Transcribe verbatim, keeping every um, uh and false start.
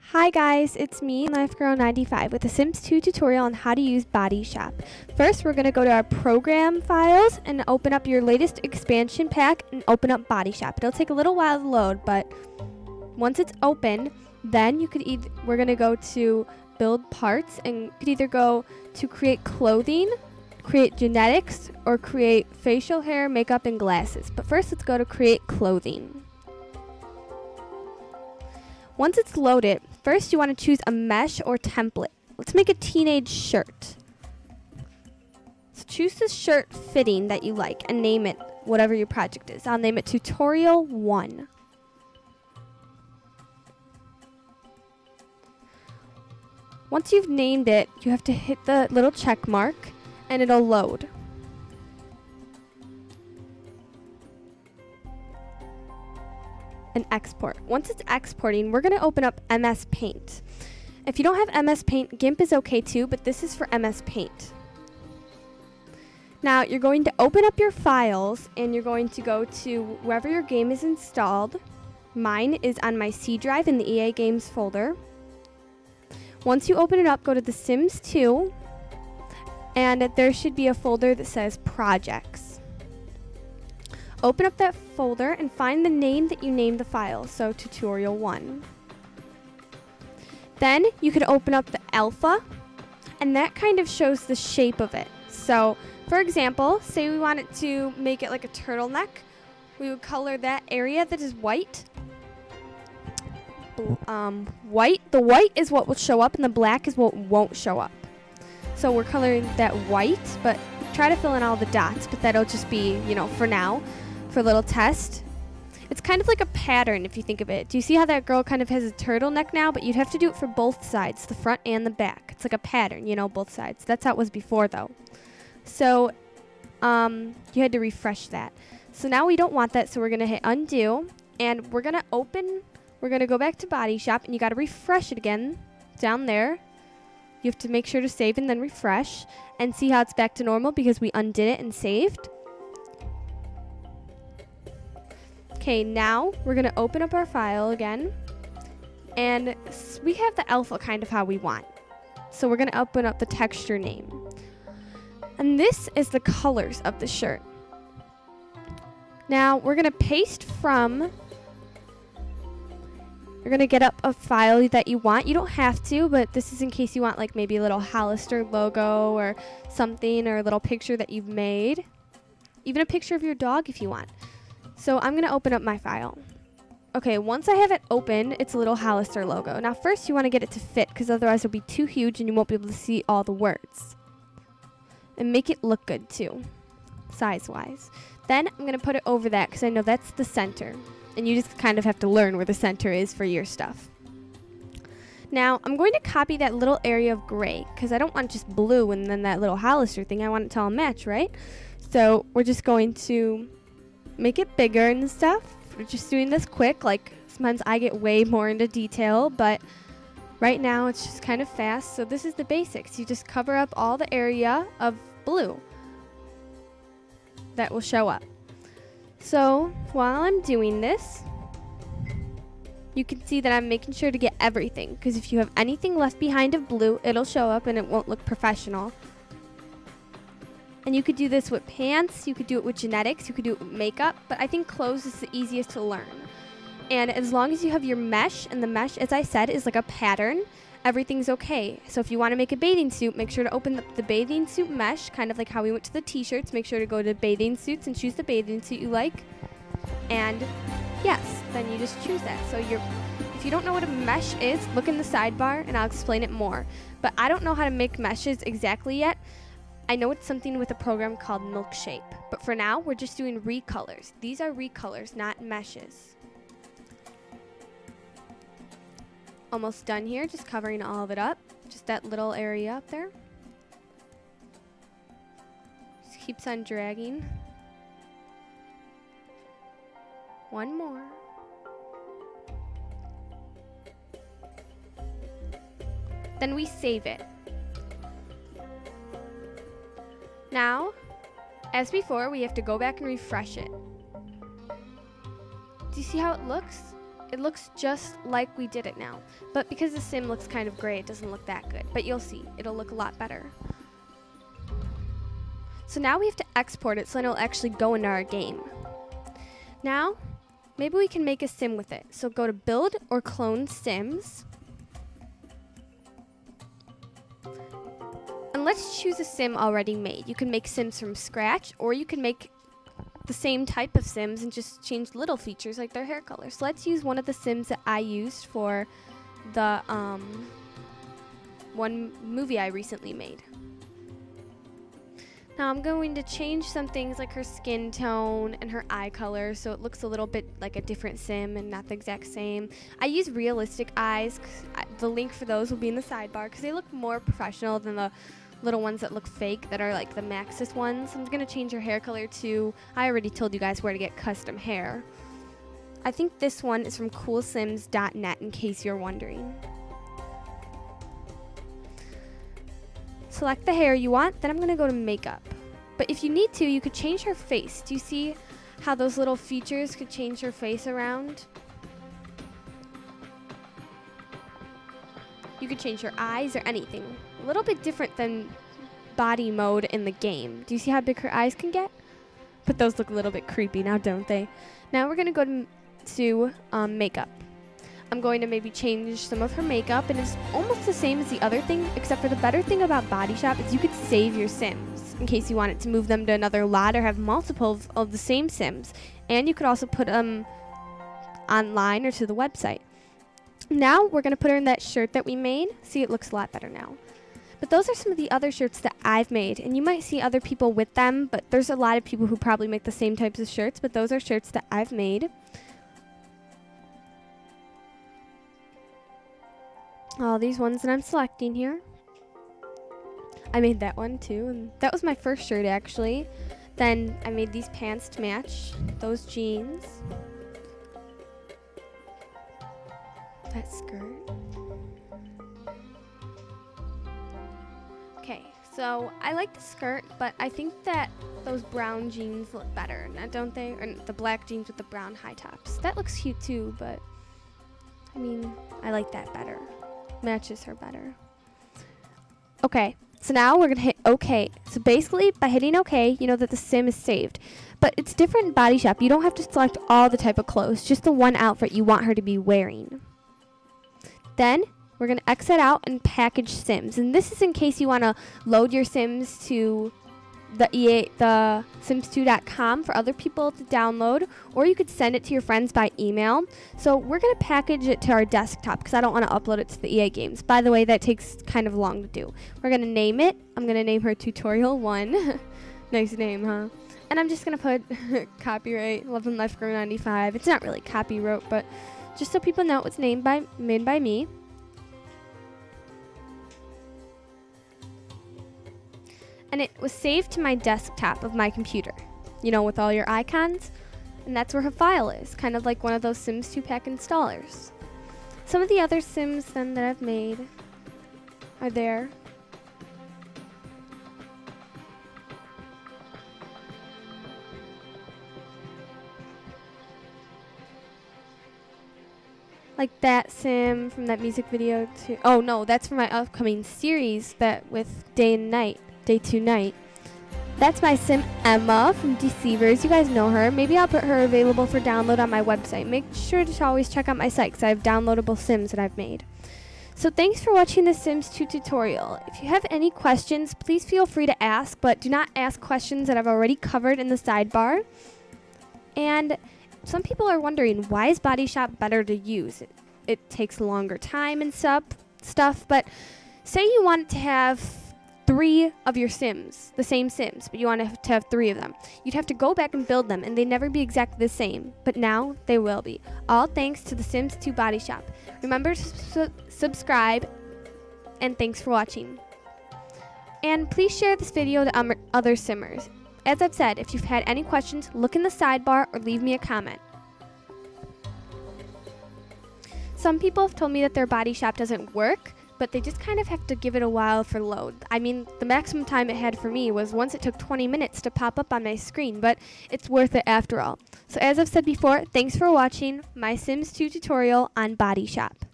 Hi guys, it's me, Life Girl ninety-five, with a Sims two tutorial on how to use BODYSHOP. First, we're going to go to our program files and open up your latest expansion pack and open up BODYSHOP. It'll take a little while to load, but once it's open, then you could either, we're going to go to build parts, and you could either go to create clothing, create genetics, or create facial hair, makeup, and glasses. But first, let's go to create clothing. Once it's loaded, first you want to choose a mesh or template. Let's make a teenage shirt. So choose the shirt fitting that you like and name it whatever your project is. I'll name it Tutorial one. Once you've named it, you have to hit the little check mark and it'll load. And export. Once it's exporting, we're going to open up M S Paint. If you don't have M S Paint, GIMP is okay too, but this is for M S Paint. Now you're going to open up your files and you're going to go to wherever your game is installed. Mine is on my C drive in the E A Games folder. Once you open it up, go to The Sims two, and there should be a folder that says Projects. Open up that folder and find the name that you named the file, so Tutorial one. Then you could open up the alpha, and that kind of shows the shape of it. So, for example, say we wanted to make it like a turtleneck. We would color that area that is white. Um, white. The white is what will show up, and the black is what won't show up. So we're coloring that white, but try to fill in all the dots, but that'll just be, you know, for now. For a little test. It's kind of like a pattern if you think of it. Do you see how that girl kind of has a turtleneck now? But you'd have to do it for both sides, the front and the back. It's like a pattern, you know, both sides. That's how it was before though. So um, you had to refresh that. So now we don't want that, so we're going to hit undo. And we're going to open, we're going to go back to BODYSHOP, and you got to refresh it again down there. You have to make sure to save and then refresh and see how it's back to normal because we undid it and saved. Okay, now we're going to open up our file again, and we have the alpha kind of how we want. So we're going to open up the texture name. And this is the colors of the shirt. Now we're going to paste from, you're going to get up a file that you want. You don't have to, but this is in case you want like maybe a little Hollister logo or something, or a little picture that you've made. Even a picture of your dog if you want. So I'm going to open up my file. Okay, once I have it open, it's a little Hollister logo. Now first you want to get it to fit, because otherwise it'll be too huge and you won't be able to see all the words. And make it look good too, size-wise. Then I'm going to put it over that, because I know that's the center. And you just kind of have to learn where the center is for your stuff. Now I'm going to copy that little area of gray, because I don't want just blue and then that little Hollister thing. I want it to all match, right? So we're just going to make it bigger and stuff. We're just doing this quick. Like sometimes I get way more into detail, but right now it's just kind of fast. So this is the basics. You just cover up all the area of blue that will show up. So while I'm doing this, you can see that I'm making sure to get everything, because if you have anything left behind of blue, it'll show up and it won't look professional. And you could do this with pants, you could do it with genetics, you could do it with makeup, but I think clothes is the easiest to learn. And as long as you have your mesh, and the mesh, as I said, is like a pattern, everything's okay. So if you want to make a bathing suit, make sure to open the, the bathing suit mesh, kind of like how we went to the t-shirts. Make sure to go to bathing suits and choose the bathing suit you like. And yes, then you just choose that. So you're, if you don't know what a mesh is, look in the sidebar and I'll explain it more. But I don't know how to make meshes exactly yet. I know it's something with a program called Milkshape, but for now, we're just doing recolors. These are recolors, not meshes. Almost done here, just covering all of it up. Just that little area up there. Just keeps on dragging. One more. Then we save it. Now, as before, we have to go back and refresh it. Do you see how it looks? it looks just like we did it now. But because the sim looks kind of gray, it doesn't look that good. But you'll see, it'll look a lot better. So now we have to export it so it'll actually go into our game. Now, maybe we can make a sim with it. So go to build or clone sims. And let's choose a sim already made. You can make sims from scratch, or you can make the same type of sims and just change little features like their hair color. So let's use one of the sims that I used for the um, one movie I recently made. Now I'm going to change some things like her skin tone and her eye color so it looks a little bit like a different sim and not the exact same. I use realistic eyes. I, the link for those will be in the sidebar because they look more professional than the little ones that look fake that are like the Maxis ones. I'm going to change her hair color to, I already told you guys where to get custom hair. I think this one is from cool sims dot net in case you're wondering. Select the hair you want, then I'm going to go to makeup. But if you need to, you could change her face. Do you see how those little features could change her face around? You could change her eyes or anything. A little bit different than body mode in the game. Do you see how big her eyes can get? But those look a little bit creepy now, don't they? Now we're going to go to, to um, makeup. I'm going to maybe change some of her makeup, and it's almost the same as the other thing, except for the better thing about BODYSHOP is you could save your sims in case you wanted to move them to another lot or have multiple of, of the same sims. And you could also put them online or to the website. Now we're going to put her in that shirt that we made. See, it looks a lot better now. But those are some of the other shirts that I've made, and you might see other people with them, but there's a lot of people who probably make the same types of shirts, but those are shirts that I've made. All these ones that I'm selecting here. I made that one too, and that was my first shirt actually. Then I made these pants to match those jeans. That skirt. Okay, so I like the skirt, but I think that those brown jeans look better, don't they? Or the black jeans with the brown high tops. That looks cute too, but I mean, I like that better. Matches her better. Okay, so now we're gonna hit OK. So basically, by hitting OK, you know that the sim is saved. But it's different in BODYSHOP. You don't have to select all the type of clothes, just the one outfit you want her to be wearing. Then we're gonna exit out and package sims, and this is in case you want to load your sims to the E A, the sims two dot com for other people to download, or you could send it to your friends by email. So we're going to package it to our desktop because I don't want to upload it to the E A games. By the way, that takes kind of long to do. We're going to name it. I'm going to name her Tutorial one. Nice name, huh? And I'm just going to put copyright Love and Life Grow ninety-five. It's not really copyright, but just so people know it was named by, made by me. And it was saved to my desktop of my computer, you know, with all your icons. And that's where her file is, kind of like one of those Sims two pack installers. Some of the other Sims then that I've made are there. Like that Sim from that music video too. Oh no, that's for my upcoming series that with Day and Night. Day two night. That's my sim Emma from Deceivers. You guys know her. Maybe I'll put her available for download on my website. Make sure to always check out my site because I have downloadable sims that I've made. So thanks for watching the Sims two tutorial. If you have any questions, please feel free to ask, but do not ask questions that I've already covered in the sidebar. And some people are wondering, why is BODYSHOP better to use? It, it takes longer time and stuff, stuff, but say you want to have three of your sims, the same sims, but you want to have three of them. You'd have to go back and build them, and they'd never be exactly the same. But now they will be. All thanks to the Sims two BODYSHOP. Remember to su subscribe, and thanks for watching. And please share this video to um, other simmers. As I've said, if you've had any questions, look in the sidebar or leave me a comment. Some people have told me that their BODYSHOP doesn't work, but they just kind of have to give it a while for load. I mean, the maximum time it had for me was once it took twenty minutes to pop up on my screen, but it's worth it after all. So as I've said before, thanks for watching my Sims two tutorial on BODYSHOP.